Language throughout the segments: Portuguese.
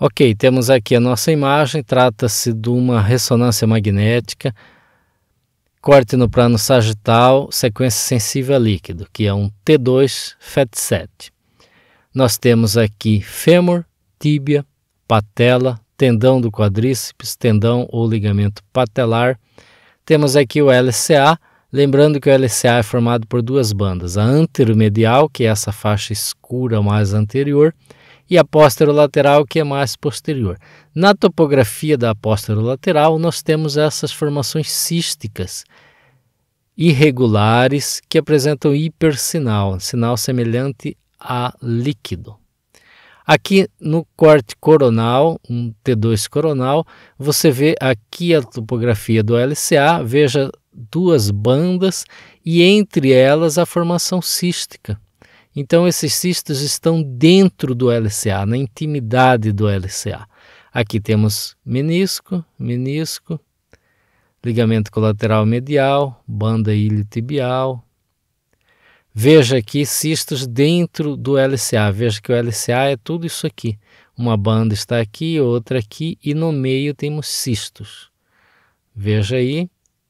Ok, temos aqui a nossa imagem, trata-se de uma ressonância magnética, corte no plano sagital, sequência sensível a líquido, que é um T2 FET7. Nós temos aqui fêmur, tíbia, patela, tendão do quadríceps, tendão ou ligamento patelar. Temos aqui o LCA, lembrando que o LCA é formado por duas bandas, a anteromedial, que é essa faixa escura mais anterior, e a posterolateral, que é mais posterior. Na topografia da posterolateral, nós temos essas formações císticas irregulares que apresentam hipersinal, sinal semelhante a líquido. Aqui no corte coronal, um T2 coronal, você vê aqui a topografia do LCA, veja duas bandas e entre elas a formação cística. Então esses cistos estão dentro do LCA, na intimidade do LCA. Aqui temos menisco, ligamento colateral medial, banda iliotibial. Veja aqui cistos dentro do LCA, veja que o LCA é tudo isso aqui. Uma banda está aqui, outra aqui e no meio temos cistos. Veja aí.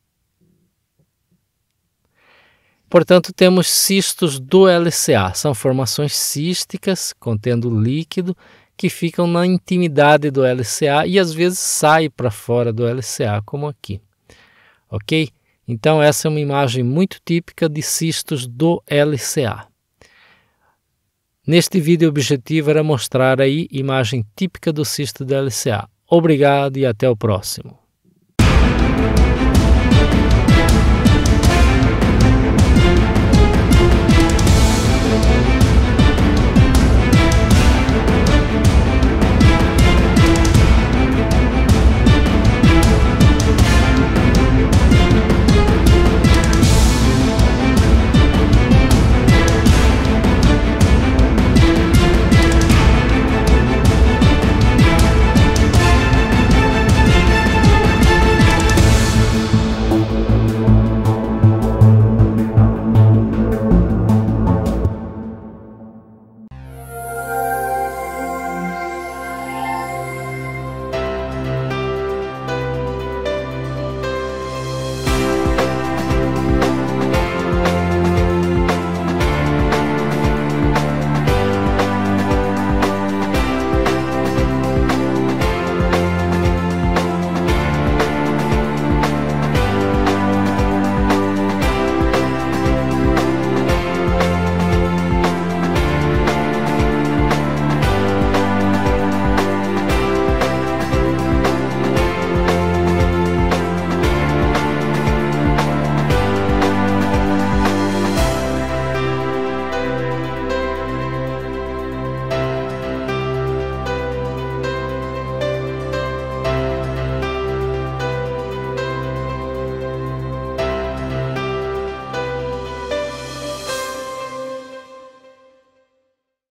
Portanto, temos cistos do LCA, são formações císticas contendo líquido que ficam na intimidade do LCA e às vezes saem para fora do LCA, como aqui. Ok? Então essa é uma imagem muito típica de cistos do LCA. Neste vídeo o objetivo era mostrar aí imagem típica do cisto do LCA. Obrigado e até o próximo.